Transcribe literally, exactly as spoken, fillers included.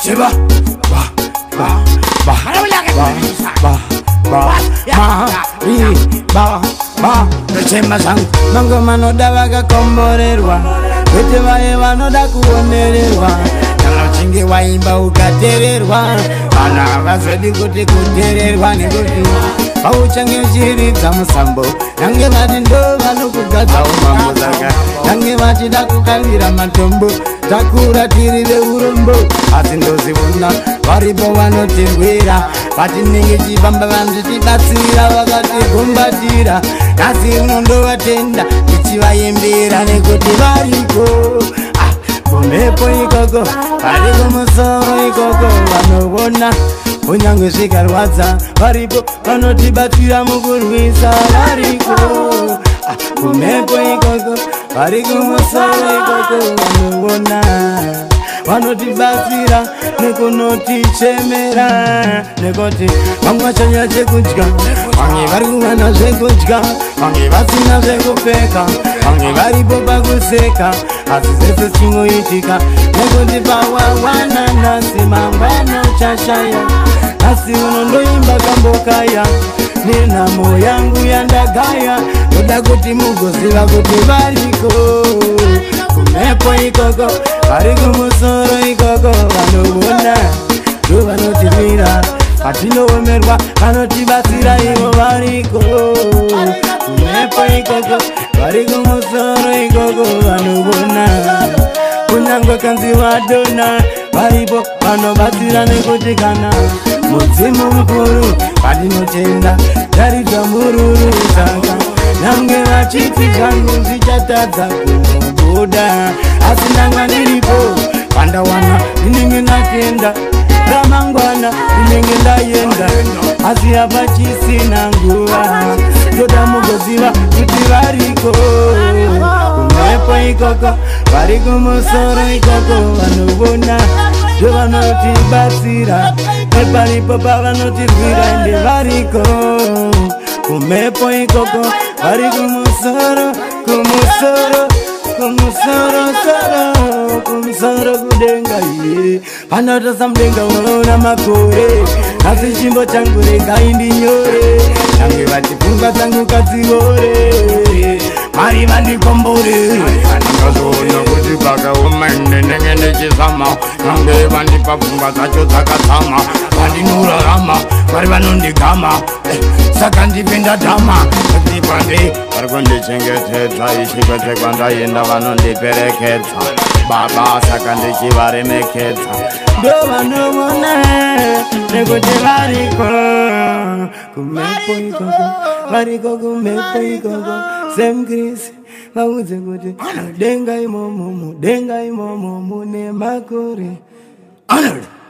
Chiba, ba, ba, ba, ba, ba, ba, ri, ba, ba. Rechema sang, mango manoda vaga komborerwa, vete vaye vanoda kuonererwa. Kana uchinge waimba ukatererwa, vana avazodi kuti kutererwa nekuti pauchange uchiridza musambo, nange vati ndo vanokugadza umambo saka nange vachida kukavira matombo. Takura tiri veurombo asi ndozivona varipo vanotirwira vatinenge chifamba vanzvitibatsira vakatigombatira asi unondovatenda tichivayembera nekuti variko kumhepo ikoko variko musoro ikoko vanovona kunyange zvikarwadza varipo vanotibatsira mukurwisa variko kumhepo ikoko variko musoro ikoko vanovona vanotibatsira nekunotichemera nekuti vamwe vachanya chekudya vamwe vari kuwana zvekudya vamwe vasina zvekupfeka vamwe varipo pakuseka asi zvese chingoitika nekuti pawawana nhasi mangwana uchashaya asi unondoimba kambokaya nenhamo yangu yandagaya ndoda kuti mugoziva kuti variko kumhepo ikoko vari kumusoro ikoko vanovona ndo vanotimira patinoomerwa vanotibatsira ivo variko kumhepo ikoko vari kumusoro ikoko vanovona kunyange kanzi vadona varipo vanobatsira nekuti kana mudzimu mukuru patinotenda taridza mururu saka nange vachiti zvangu zvichatadza kunobuda asi ndanga ndiripo pandawana ndinenge ndatenda ramangwana ndinenge ndaenda asi hapachisina nguva ndoda mugoziva kuti variko kumhepo ikoko vari kumusoro ikoko vanovona ndo vanotibatsira neparipo pavanotirwira ende variko kumhepo ikoko vari kumusoro kumusoro kumusoro soro kumusoro kudenga iye panotasa mudenga unoona makore asi chimbo changu regai ndinyore nange vati pfungwa dzangu kadziore mari vandikombore andingazoona kuti pakaumende ndenge ndechizama nange vandipa pfungwa dzacho dzakadzama vandinorarama vari vanondigama saka ndipenda dhama ndipande vari kundichengetedza ichikwete kwandaenda vanondiperekedza baba saka ndichivaremekedza ndo vanovona nekuti variko kumhepo ikoko variko kumhepo ikoko semkrisi vaudze kuti mudenga imomo mudenga imomo mune makore. Honored.